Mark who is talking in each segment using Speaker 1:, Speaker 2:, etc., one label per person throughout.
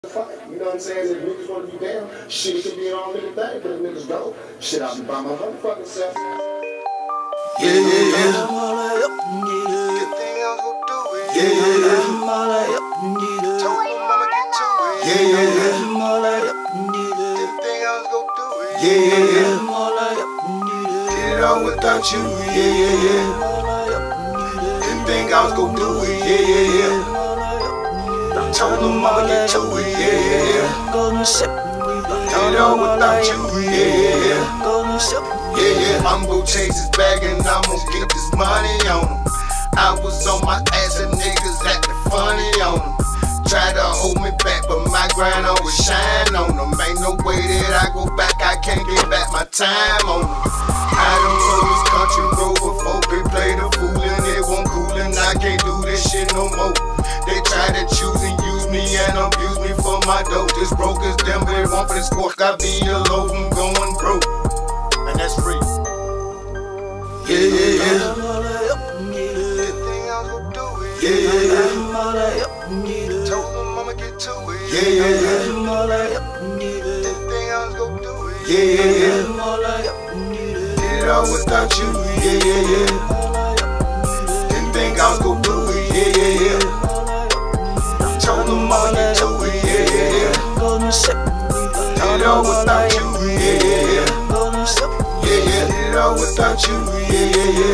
Speaker 1: fight. You know what I'm saying? If niggas want to be down, shit, it could be an all nigga thing, but if niggas go, shit, I'll be by my motherfucking self.
Speaker 2: Yeah, yeah, yeah.
Speaker 3: I'm all like,
Speaker 2: Good thing I was gon' do it.
Speaker 3: yeah,
Speaker 2: Yeah, yeah, yeah.
Speaker 3: I'm all like,
Speaker 2: Told my mama get to it.
Speaker 3: yeah,
Speaker 2: Yeah, yeah, yeah.
Speaker 3: I'm all like,
Speaker 2: Didn't think I was gon' do it.
Speaker 3: yeah,
Speaker 2: Yeah, yeah, yeah.
Speaker 3: I'm all like,
Speaker 2: Did it all without you. Yeah, yeah, yeah. Didn't think I was gon' do it. Yeah, yeah, yeah. Told my mama get to it. Yeah, yeah, yeah.
Speaker 3: golden sip.
Speaker 2: Did it all without you. Yeah, yeah, yeah.
Speaker 3: Golden sip.
Speaker 2: Yeah, yeah, I'm gon' chase this bag and I'm gon' get this money on them. I was on my ass and niggas acting funny on them. Tried to hold me back, but my grind always shine on them. Ain't no way that I go back, I can't get back my time on them. I done rode this country road before, they play the fool and it won't cool and I can't do this shit no more. They try to choose and use me and abuse me for my dough. Just broke as them, but they want for this squawk, I be alone, I'm going broke. And that's free.
Speaker 3: Yeah, yeah, yeah.
Speaker 2: Didn't think I was gon' do it.
Speaker 3: Yeah, yeah, yeah. I'm all like,
Speaker 2: Told my mama get to it.
Speaker 3: yeah, yeah, yeah. I'm all like,
Speaker 2: Didn't think I was gon' do it.
Speaker 3: yeah, yeah, yeah. I'm all like,
Speaker 2: Did it all without you. Yeah, yeah, yeah. Didn't think I was gon' do it. Yeah, yeah, yeah. Told my mama get to it. Yeah, yeah, yeah.
Speaker 3: golden sip.
Speaker 2: Did it all without you. Yeah, yeah, yeah.
Speaker 3: Golden sip.
Speaker 2: Yeah, yeah. Did it all without you. Yeah, yeah, yeah.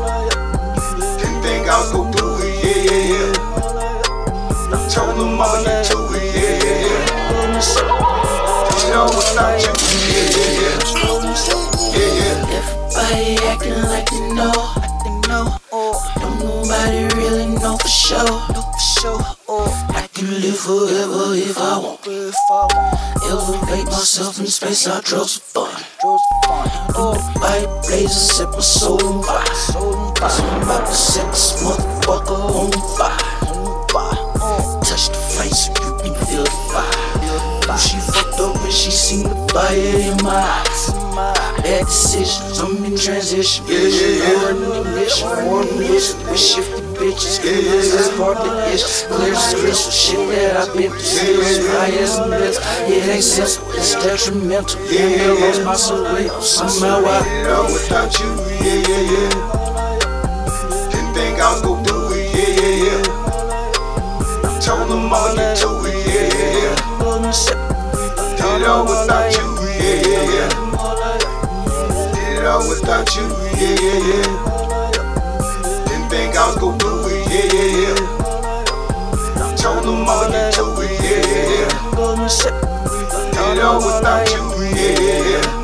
Speaker 2: Didn't think I was gon' do it. Yeah, yeah, yeah. Told my mama get to it. Yeah, yeah, yeah.
Speaker 3: Golden sip.
Speaker 2: Did it all without you. Yeah, yeah, yeah.
Speaker 3: Golden sip.
Speaker 2: Yeah, yeah.
Speaker 3: Everybody acting like they know. Don't nobody really know for sure. I can live forever if I want. Elevate myself in space, I drove some fun. In the fire blazing, set my soul on fire. I'm about to set this motherfucker on fire. Touch the flame so you can feel the fire. She fucked up when she seen the fire in my eyes. Bad decisions, I'm in transition.
Speaker 2: Yeah, yeah, yeah.
Speaker 3: More ignition, more mission. We shifty bitches, killers, that's part of the issue. Clear as crystal, shit that I've been through. Serious fires and bills, it ain't simple, it's detrimental. Yeah, I lost my soul, somehow
Speaker 2: Did it all without you. Yeah, yeah, yeah. Didn't think I was gon' do it. Yeah, yeah, yeah. Told my mama get to it. Yeah, yeah, yeah.
Speaker 3: golden sip.
Speaker 2: Did it all without you. Yeah, yeah, yeah. Did it all without you. Yeah, yeah, yeah. Didn't think I was gon' do it. Yeah, yeah, yeah. Told my mama get to it. Yeah, yeah, yeah.
Speaker 3: Golden sip.
Speaker 2: Did it all without you. Yeah, yeah, yeah.